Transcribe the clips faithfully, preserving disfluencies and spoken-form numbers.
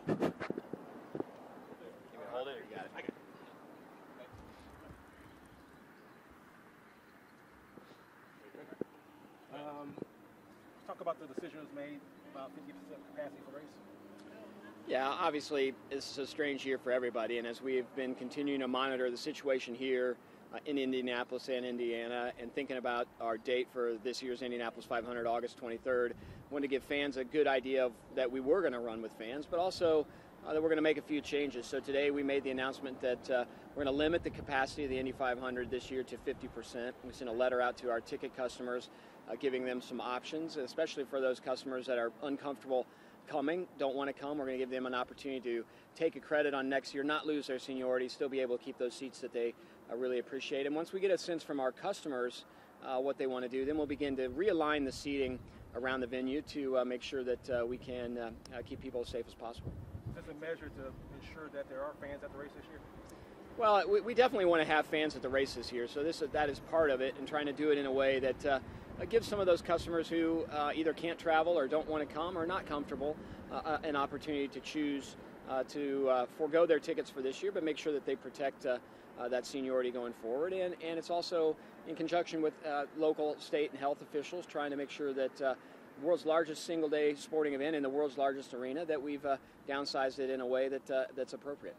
You can hold it or you got it? I got it. Um, talk about the decision was made about fifty percent capacity for the race. Yeah, obviously this is a strange year for everybody, and as we've been continuing to monitor the situation here uh, in Indianapolis and Indiana, and thinking about our date for this year's Indianapolis five hundred, August twenty-third, wanted to give fans a good idea of that we were going to run with fans, but also uh, that we're going to make a few changes. So today we made the announcement that uh, we're going to limit the capacity of the Indy five hundred this year to fifty percent. We sent a letter out to our ticket customers uh, giving them some options, especially for those customers that are uncomfortable coming, don't want to come. We're going to give them an opportunity to take a credit on next year, not lose their seniority, still be able to keep those seats that they uh, really appreciate. And once we get a sense from our customers uh, what they want to do, then we'll begin to realign the seating around the venue to uh, make sure that uh, we can uh, uh, keep people as safe as possible. Is this a measure to ensure that there are fans at the race this year? Well, we, we definitely want to have fans at the races here, so this that is part of it, and trying to do it in a way that uh, Uh, give some of those customers who uh, either can't travel or don't want to come or not comfortable uh, uh, an opportunity to choose uh, to uh, forego their tickets for this year, but make sure that they protect uh, uh, that seniority going forward. And, and it's also in conjunction with uh, local, state, and health officials trying to make sure that uh, the world's largest single-day sporting event in the world's largest arena, that we've uh, downsized it in a way that uh, that's appropriate.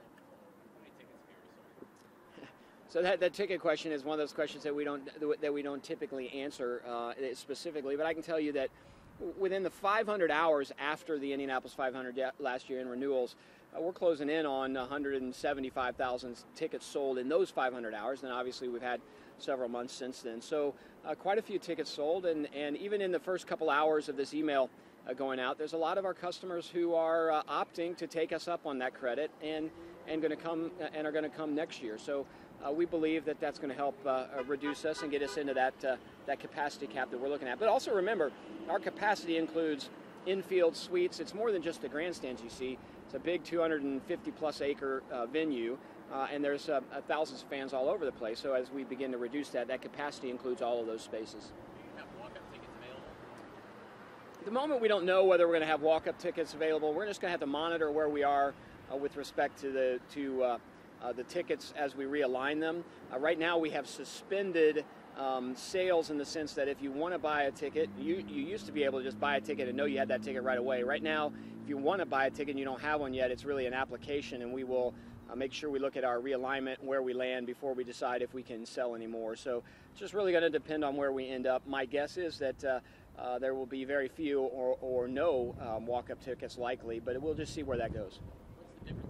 So that, that ticket question is one of those questions that we don't that we don't typically answer uh, specifically, but I can tell you that within the five hundred hours after the Indianapolis five hundred last year in renewals, uh, we're closing in on one hundred seventy-five thousand tickets sold in those five hundred hours, and obviously we've had several months since then. So uh, quite a few tickets sold, and, and even in the first couple hours of this email uh, going out, there's a lot of our customers who are uh, opting to take us up on that credit and and going to come and are going to come next year. So. Uh, we believe that that's going to help uh, reduce us and get us into that uh, that capacity cap that we're looking at. But also remember, our capacity includes infield suites. It's more than just the grandstands you see. It's a big two hundred fifty plus acre uh, venue, uh, and there's uh, thousands of fans all over the place. So as we begin to reduce that, that capacity includes all of those spaces. Do you have walk-up tickets available? At the moment, we don't know whether we're going to have walk-up tickets available. We're just going to have to monitor where we are uh, with respect to the to. Uh, Uh, the tickets as we realign them. Uh, right now we have suspended um, sales in the sense that if you want to buy a ticket, you, you used to be able to just buy a ticket and know you had that ticket right away. Right now, if you want to buy a ticket and you don't have one yet, it's really an application, and we will uh, make sure we look at our realignment and where we land before we decide if we can sell anymore. So it's just really going to depend on where we end up. My guess is that uh, uh, there will be very few or, or no um, walk-up tickets likely, but we'll just see where that goes. What's the difference?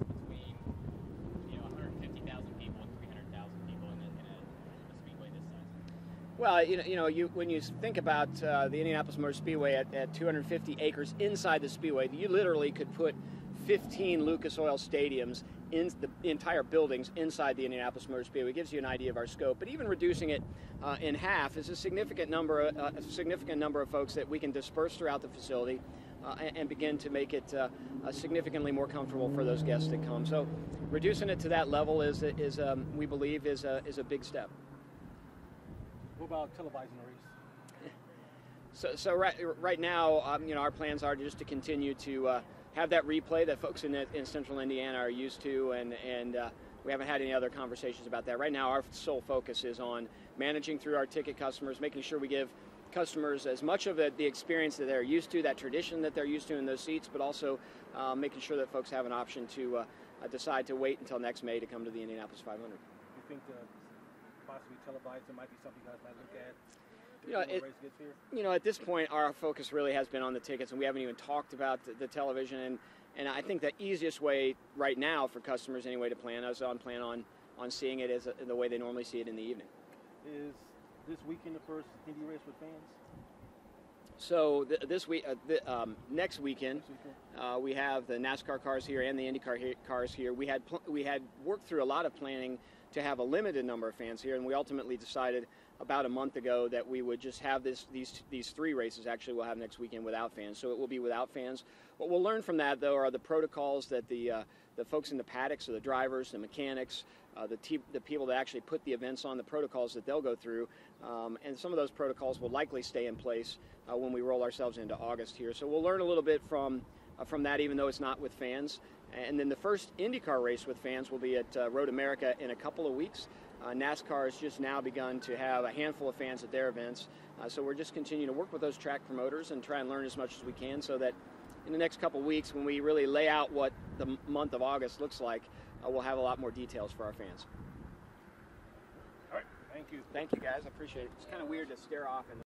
Well, you know, you know, you when you think about uh, the Indianapolis Motor Speedway at, at two hundred fifty acres inside the speedway, you literally could put fifteen Lucas Oil stadiums in the entire buildings inside the Indianapolis Motor Speedway. It gives you an idea of our scope. But even reducing it uh, in half is a significant number, uh, a significant number of folks that we can disperse throughout the facility uh, and, and begin to make it uh, uh, significantly more comfortable for those guests that come. So, reducing it to that level is is um, we believe is a is a big step. What about televising the race? So, so right, right now, um, you know, our plans are just to continue to uh, have that replay that folks in, the, in Central Indiana are used to, and and uh, we haven't had any other conversations about that. Right now, our sole focus is on managing through our ticket customers, making sure we give customers as much of the, the experience that they're used to, that tradition that they're used to in those seats, but also uh, making sure that folks have an option to uh, uh, decide to wait until next May to come to the Indianapolis five hundred. You think the possibly televised, it might be something you guys might look at? You know, it, race gets here? you know, at this point, our focus really has been on the tickets, and we haven't even talked about the, the television. And, and I think the easiest way right now for customers, anyway, to plan is on plan on on seeing it as a, the way they normally see it in the evening. Is this weekend the first Indy race with fans? So th this week, uh, th um, next weekend, uh, we have the NASCAR cars here and the IndyCar he cars here. We had pl we had worked through a lot of planning to have a limited number of fans here, and we ultimately decided about a month ago that we would just have this these these three races actually we'll have next weekend without fans. So it will be without fans. What we'll learn from that, though, are the protocols that the uh, the folks in the paddocks, so the drivers, the mechanics, uh, the te the people that actually put the events on, the protocols that they'll go through, um, and some of those protocols will likely stay in place uh, when we roll ourselves into August here. So we'll learn a little bit from uh, from that, even though it's not with fans. And then the first IndyCar race with fans will be at uh, Road America in a couple of weeks. Uh, NASCAR has just now begun to have a handful of fans at their events. Uh, so we're just continuing to work with those track promoters and try and learn as much as we can so that in the next couple of weeks, when we really lay out what the m- month of August looks like, uh, we'll have a lot more details for our fans. All right, thank you. Thank you, guys. I appreciate it. It's kind of weird to stare off in the